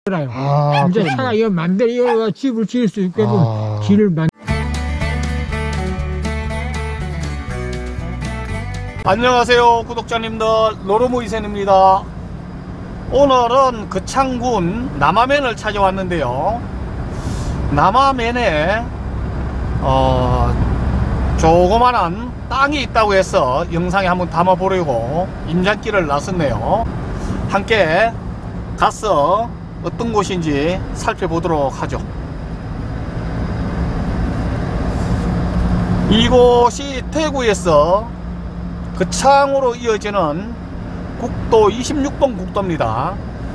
아, 이제 그렇군요. 차가 이거 만들어 이거 집을 지을 수 있게끔 길을 만. 안녕하세요 구독자님들, 노르모 이센입니다. 오늘은 거창군 남아면을 찾아왔는데요. 남아면에 조그만한 땅이 있다고 해서 영상에 한번 담아보려고 임장길을 나섰네요. 함께 가서 어떤 곳인지 살펴보도록 하죠. 이곳이 대구에서 거창으로 이어지는 국도 26번 국도입니다.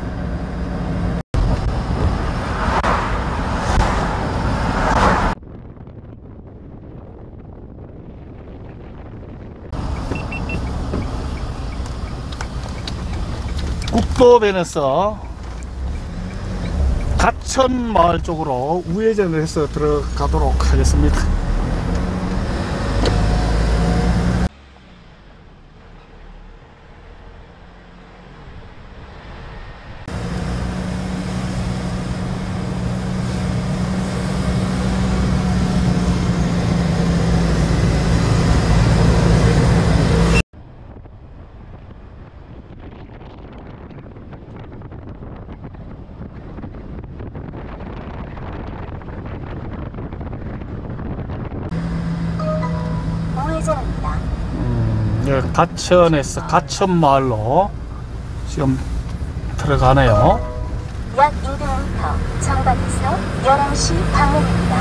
국도변에서 가천마을 쪽으로 우회전을 해서 들어가도록 하겠습니다. 가천에서 가천마을로 지금 들어가네요. 약 200m 정박에서 11시 방면입니다.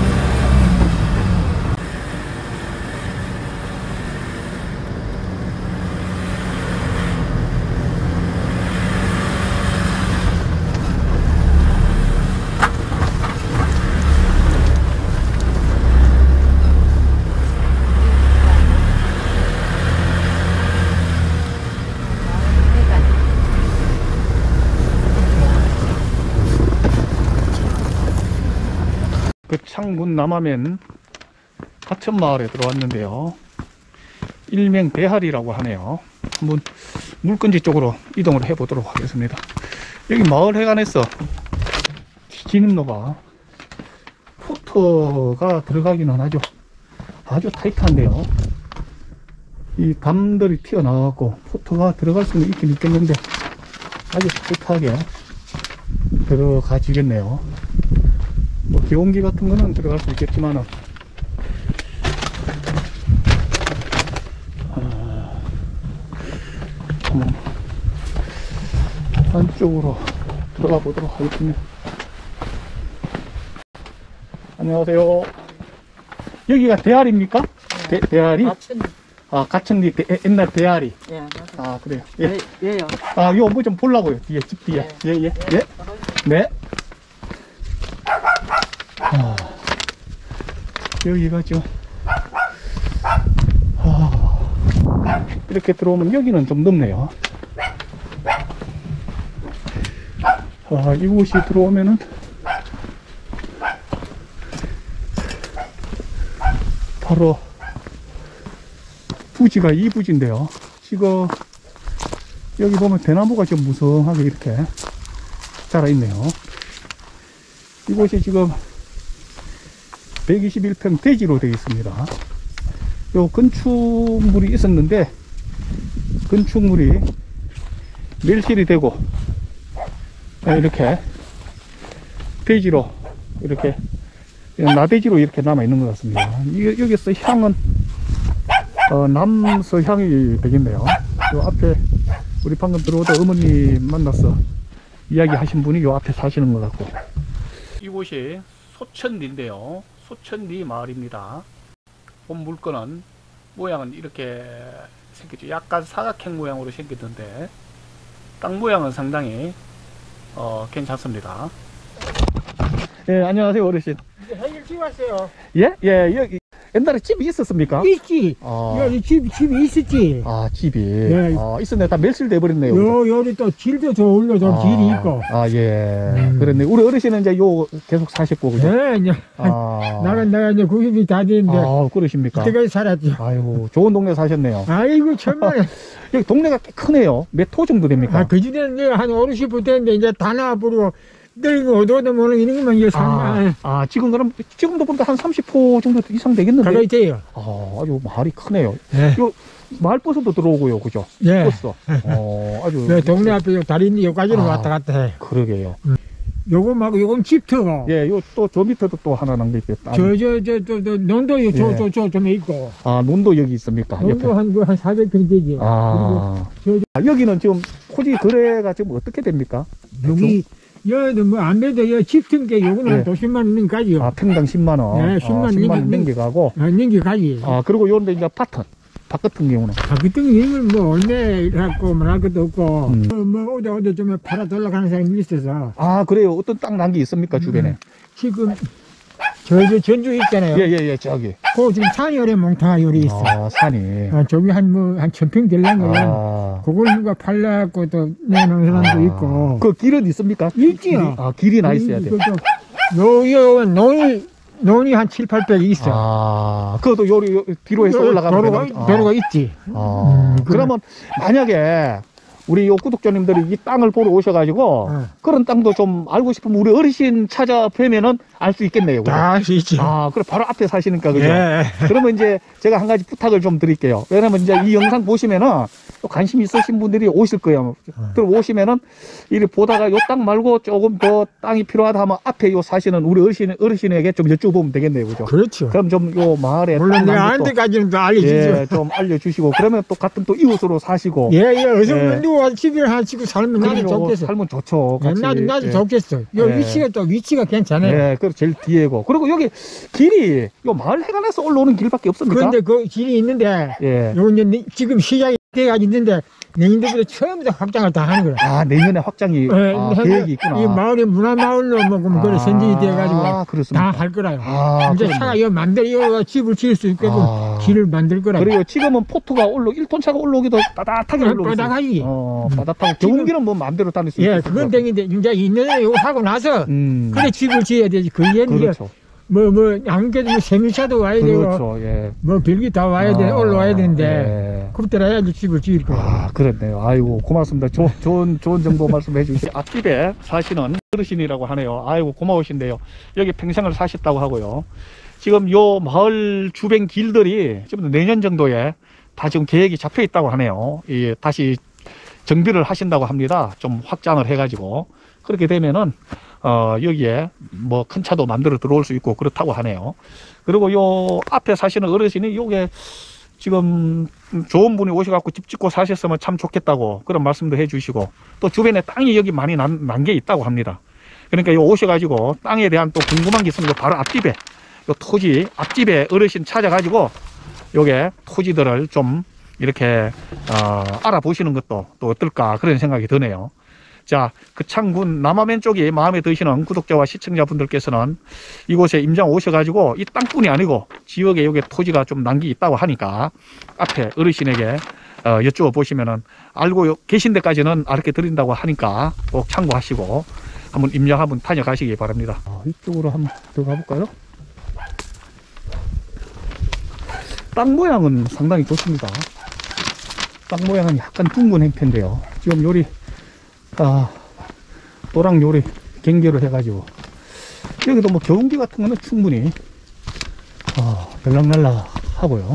거창군 남아면 가천마을에 들어왔는데요. 일명 대하리라고 하네요. 한번 물건지 쪽으로 이동을 해 보도록 하겠습니다. 여기 마을 해관에서 진입로가 포터가 들어가기는 아주 타이트한데요. 이 담들이 튀어나와갖고 포터가 들어갈 수는 있긴 있겠는데 아주 타이트하게 들어가지겠네요. 뭐 기온기 같은 거는 들어갈 수 있겠지만은 한번 안쪽으로 들어가 보도록 하겠습니다. 안녕하세요. 여기가 대하리입니까? 대하리? 가천. 아, 가천리 옛날 대하리. 예, 아, 그래요. 예. 예요. 아, 요 뭐 좀 보려고요. 뒤에 집 뒤에. 예, 예, 예. 네. 아, 여기가 지금 이렇게 들어오면 여기는 좀 넓네요. 이곳이 들어오면은 바로 부지가 이 부지인데요. 지금 여기 보면 대나무가 좀 무성하게 이렇게 자라있네요. 이곳이 지금 121평 대지로 되어 있습니다. 요 건축물이 있었는데 건축물이 멸실이 되고 이렇게 대지로 이렇게 나대지로 이렇게 남아 있는 것 같습니다. 여기서 향은 남서향이 되겠네요. 요 앞에 우리 방금 들어오다 어머니 만나서 이야기하신 분이 요 앞에 사시는 것 같고, 이곳이 소천리인데요. 소천리 마을입니다. 본 물건은 모양은 이렇게 생겼죠. 약간 사각형 모양으로 생겼는데 땅 모양은 상당히 괜찮습니다. 예, 안녕하세요 어르신. 사진 찍었어요. 예? 예, 여기 옛날에 집이 있었습니까? 있지. 아. 여기 집이 있었지. 아, 집이. 예. 있었네. 다 멸실돼 버렸네요. 그죠? 여기 또 길도 저 올려 좀 길이 있고. 아, 예. 그랬네. 우리 어르신은 이제 요 계속 사셨고, 그죠? 네, 이제 내가 이제 90이 다 됐는데 그러십니까? 그때까지 살았죠. 아이고, 좋은 동네 사셨네요. 아이고 정말. 여기 동네가 꽤 크네요. 몇 호 정도 됩니까? 그전에는 이제 한 50부터 했는데 이제 다 나와버리고 늙고 어두워도 모르는 이런 것만 이제 지금 그럼 지금도 보니까 한 30호 정도 이상 되겠는데? 가까이 돼요. 아주 마을이 크네요. 네. 요 마을 버스도 들어오고요, 그죠? 네. 버스. 아주. 네, 동네 앞에 요 다리 있는데 여기까지는 왔다 갔다 해. 그러게요. 요거 말고 요건 집터고. 예, 요 또 저 밑에도 또 하나 남겨있겠다. 논도 좀 있고. 논도 여기 있습니까? 논도 한 400평 되지. 여기는 지금 토지 거래가 지금 어떻게 됩니까? 여기 여도 뭐 안 돼도 여 집터게 요거는 한 50만 원까지요. 평당 10만 원. 네, 10만 원 넘겨가고. 넘겨가지. 그리고 요런데 이제 밭 같은 경우는. 그때 이걸 뭐 얼마라고 말할 것도 없고. 뭐 어디 좀 팔아 돌아가는 사람이 있어서. 그래요. 어떤 땅 난 게 있습니까, 주변에? 지금 저 전주 있잖아요. 예, 저기. 그 지금 산이 오래 몽탕한 요리 있어. 산이. 저기 한 1000평 될랑가. 그걸 누가 팔라고 또 내놓은 사람도 있고. 그 길은 있습니까? 있지요. 길이 나 있어야 돼. 요 논이 한 7, 800 있어. 그것도 요리 뒤로 해서 올라가면 도로가 있지. 그러면 만약에 우리 요 구독자님들이 이 땅을 보러 오셔가지고 그런 땅도 좀 알고 싶으면 우리 어르신 찾아뵈면은 알 수 있겠네요. 알 수 있지. 그래 바로 앞에 사시니까 그죠? 예. 그러면 이제 제가 한 가지 부탁을 좀 드릴게요. 왜냐면 이제 이 영상 보시면은 또 관심 있으신 분들이 오실 거예요. 들어오시면은 이리 보다가 요 땅 말고 조금 더 땅이 필요하다 하면 앞에 요 사시는 우리 어르신에게 좀 여쭤보면 되겠네요. 그죠? 그렇죠. 그럼 좀 요 마을에 물론 내가 안데까지는 또 알려주죠. 좀 알려주시고 그러면 또 같은 또 이웃으로 사시고 어서 누가 집을 하시고 살면 나도 좋겠어. 살면 좋죠. 나도 좋겠어. 위치가 괜찮아요. 그 제일 뒤에고. 그리고 여기 길이 요 마을 해관에서 올라오는 길밖에 없습니까? 그런데 그 길이 있는데 요 이제 지금 시작이 돼가 있는데 내년도부터 처음부터 확장을 다 하는 거야. 내년에 확장이 계획이 있구나. 이 마을이 문화마을로 뭐 그래 선정이 돼가지고 다 할 거라요. 이제 차가 이 만들어 집을 지을 수 있게끔 길을 만들 거라고. 그리고 지금은 포트가 1톤 차가 올라오기도 따뜻하게 올라오고. 바닥하지. 바닥하고 경운기는 뭐 마음대로 다닐 수 있고. 그건 땡인데 이제 2년에 이거 하고 나서 그래 집을 지어야 되지. 그 얘는 그렇죠. 안 그래도 뭐 세미차도 와야 그렇죠. 되고 뭐 별게 다 와야 돼 올라와야 되는데 그때라 해야지 집을 지을 거야. 그렇네요. 아이고 고맙습니다. 좋은 정보 말씀해 주시고 앞집에 사시는 어르신이라고 하네요. 아이고 고마우신데요. 여기 평생을 사셨다고 하고요. 지금 요 마을 주변 길들이 지금 내년 정도에 다 지금 계획이 잡혀 있다고 하네요. 다시 정비를 하신다고 합니다. 좀 확장을 해가지고 그렇게 되면은 여기에 뭐 큰 차도 만들어 들어올 수 있고 그렇다고 하네요. 그리고 요 앞에 사시는 어르신이 요게 지금 좋은 분이 오셔갖고 집 짓고 사셨으면 참 좋겠다고 그런 말씀도 해주시고 또 주변에 땅이 여기 많이 난 게 있다고 합니다. 그러니까 요 오셔가지고 땅에 대한 또 궁금한 게 있으면 바로 앞집에 요 토지 앞집에 어르신 찾아가지고 요게 토지들을 좀 이렇게 알아보시는 것도 또 어떨까 그런 생각이 드네요. 자, 그창군 남화면 쪽이 마음에 드시는 구독자와 시청자분들께서는 이곳에 임장 오셔가지고 이 땅뿐이 아니고 지역에 여기 토지가 좀 난 게 있다고 하니까 앞에 어르신에게 여쭈어 보시면은 알고 계신 데까지는 알게 드린다고 하니까 꼭 참고하시고 한번 임장 한번 다녀가시기 바랍니다. 이쪽으로 한번 들어가 볼까요? 땅 모양은 상당히 좋습니다. 땅 모양은 약간 둥근 형태인데요. 지금 요리 또랑 요리 경계를 해가지고 여기도 뭐 경운기 같은 거는 충분히 들락날락 하고요.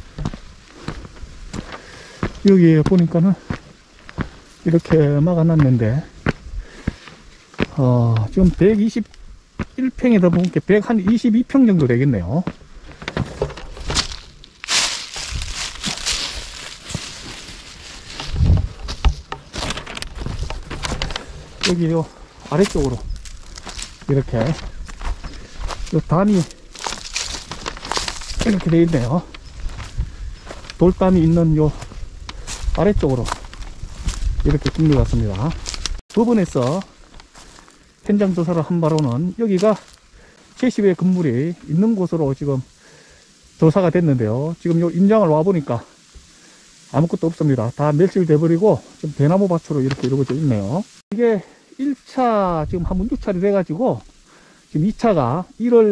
여기에 보니까는 이렇게 막아놨는데 지금 121평에다 보니까 122평 정도 되겠네요. 여기 요 아래쪽으로 이렇게 요 담이 이렇게 되어 있네요. 돌담이 있는 요 아래쪽으로 이렇게 준비해왔습니다. 법원에서 현장 조사를 한 바로는 여기가 제시외 건물이 있는 곳으로 지금 조사가 됐는데요. 지금 요 임장을 와보니까 아무것도 없습니다. 다 멸실돼 버리고 좀 대나무 밭으로 이렇게 이루어져 있네요. 이게 1차 지금 한 문두차례 돼가지고 지금 2차가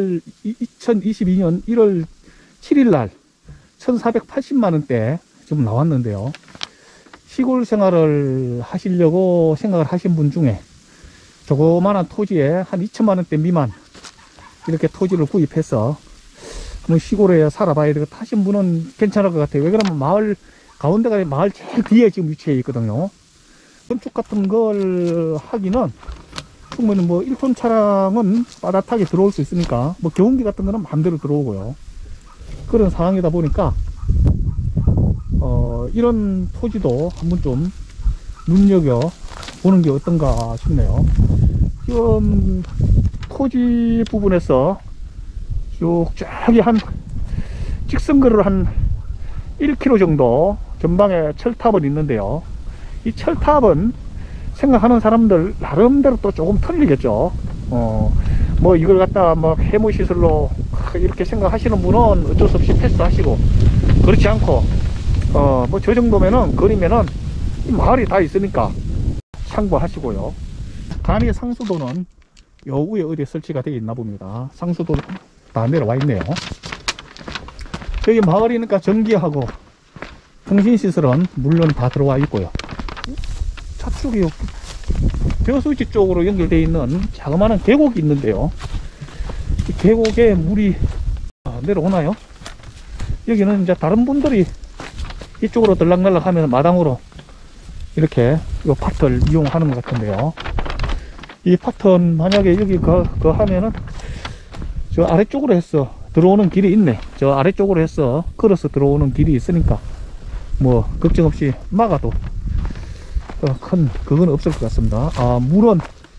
2022년 1월 7일 날 1480만원대 좀 나왔는데요. 시골 생활을 하시려고 생각을 하신 분 중에 조그만한 토지에 한 2천만원대 미만 이렇게 토지를 구입해서 한번 시골에 살아봐야 되겠다 하신 분은 괜찮을 것 같아요. 왜 그러면 마을 가운데가 마을 제일 뒤에 지금 위치해 있거든요. 건축 같은 걸 하기는 충분히 뭐 1톤 차량은 빠듯하게 들어올 수 있으니까 뭐 경운기 같은 거는 마음대로 들어오고요. 그런 상황이다 보니까 이런 토지도 한번 좀 눈여겨 보는 게 어떤가 싶네요. 지금 토지 부분에서 쭉 저기 한 직선거리로 한 1km 정도 전방에 철탑은 있는데요. 이 철탑은 생각하는 사람들 나름대로 또 조금 틀리겠죠. 뭐 이걸 갖다 뭐 해무시설로 이렇게 생각하시는 분은 어쩔 수 없이 패스하시고, 그렇지 않고 뭐 저 정도면은 거리면은 이 마을이 다 있으니까 참고하시고요. 간이 상수도는 요 위에 어디에 설치가 되어 있나 봅니다. 상수도 다 내려와 있네요. 여기 마을이니까 전기하고 통신시설은 물론 다 들어와 있고요. 차축이 벼수지 쪽으로 연결되어 있는 자그마한 계곡이 있는데요. 이 계곡에 물이 내려오나요? 여기는 이제 다른 분들이 이쪽으로 들락날락 하면 마당으로 이렇게 이 밭을 이용하는 것 같은데요. 이 밭은 만약에 여기 그 하면은 저 아래쪽으로 해서 들어오는 길이 있네. 저 아래쪽으로 해서 걸어서 들어오는 길이 있으니까 뭐 걱정 없이 막아도 큰 그건 없을 것 같습니다. 물은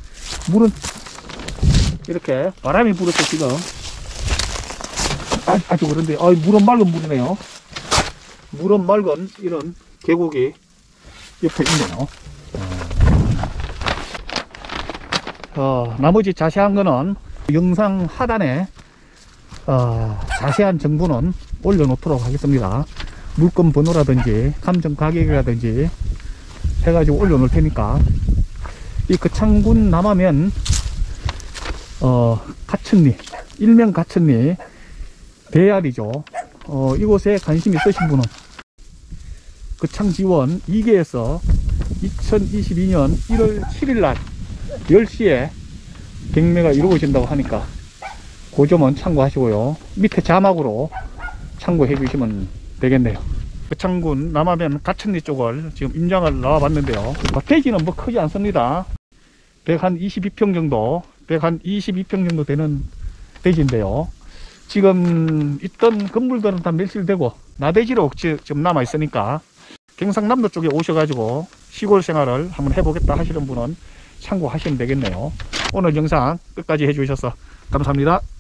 이렇게 바람이 불어서 지금 아주 그런데 물은 맑은 물이네요. 물은 맑은 이런 계곡이 옆에 있네요. 나머지 자세한 거는 영상 하단에 자세한 정보는 올려놓도록 하겠습니다. 물건 번호라든지 감정 가격이라든지 해가지고 올려놓을 테니까. 이 거창군 남하면 가천리, 일명 가천리 대야리죠. 이곳에 관심 있으신 분은 거창지원 2개에서 2022년 1월 7일 날 10시에 경매가 이루어진다고 하니까 그 점은 참고하시고요. 밑에 자막으로 참고해 주시면 되겠네요. 거창군 남하면 가천리 쪽을 지금 임장을 나와 봤는데요. 대지는 뭐 크지 않습니다. 122평 정도, 122평 정도 되는 대지인데요. 지금 있던 건물들은 다 멸실되고 나대지로 지금 남아 있으니까 경상남도 쪽에 오셔가지고 시골 생활을 한번 해보겠다 하시는 분은 참고하시면 되겠네요. 오늘 영상 끝까지 해주셔서 감사합니다.